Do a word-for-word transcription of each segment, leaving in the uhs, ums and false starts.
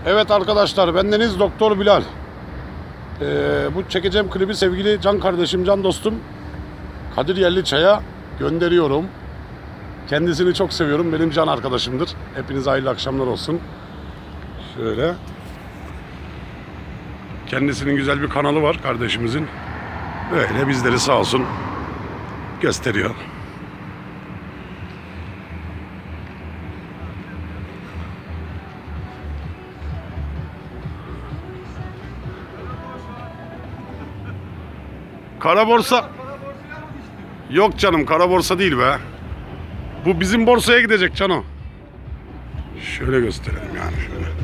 Evet arkadaşlar, bendeniz Doktor Bilal. Ee, bu çekeceğim klibi sevgili can kardeşim, can dostum Kadir Yerliçay'a gönderiyorum. Kendisini çok seviyorum. Benim can arkadaşımdır. Hepinize hayırlı akşamlar olsun. Şöyle. Kendisinin güzel bir kanalı var kardeşimizin. Böyle bizleri sağ olsun gösteriyor. Kara borsa. Yok canım, kara borsa değil be. Bu bizim borsaya gidecek Cano. Şöyle gösterelim yani şöyle.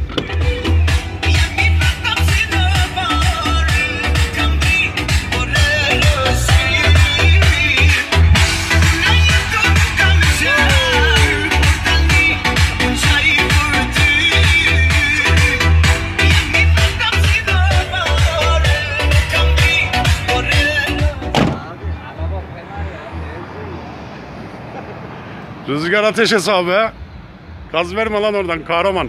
Rüzgar ateş hesabı. Gaz verme lan oradan kahraman.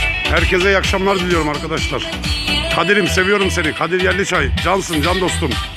Herkese iyi akşamlar diliyorum arkadaşlar. Kadir'im, seviyorum seni. Kadir Yerliçay. Cansın, can dostum.